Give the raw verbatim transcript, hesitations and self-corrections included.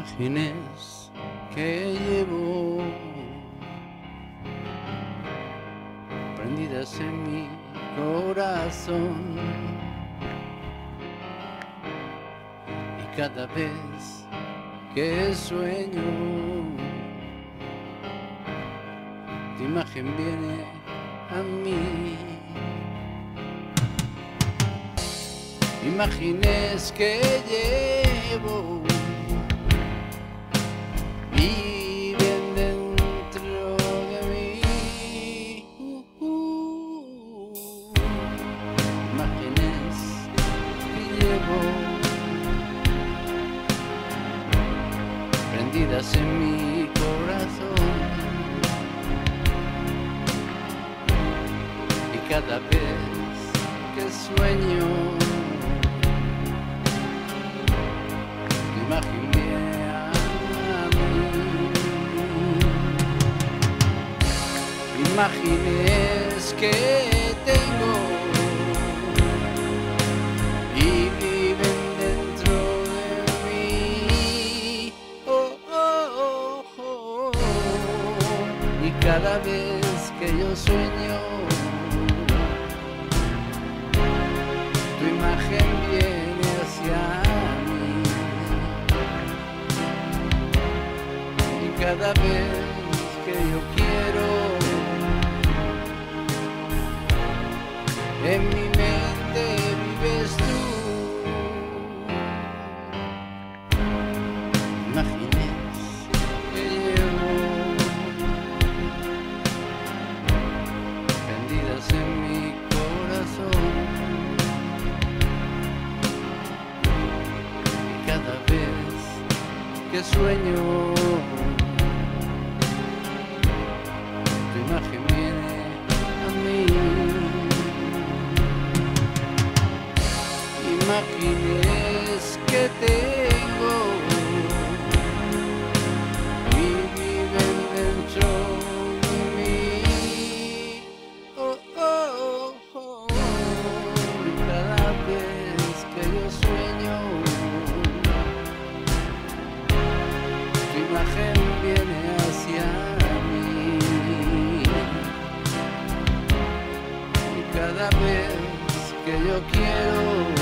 imágenes que llevo prendidas en mi corazón, y cada vez que sueño tu imagen viene a mí. Imágenes que llevo viven dentro de mí. Uh, uh, imágenes que llevo prendidas en mi corazón, y cada vez que sueño imagen viene a mí. Imágenes que tengo y viven dentro de mí. Oh, oh, oh, oh. Y cada vez que yo sueño tu imagen viene hacia cada vez que yo quiero, en mi mente vives tú. Imágenes que llevo prendidas en mi corazón, y cada vez que sueño imagen viene a mí. Imágenes que tengo y viven dentro de mí. Oh, oh, oh, oh. Y cada vez que yo sueño tu imagen viene hacia mí. Cada vez que yo quiero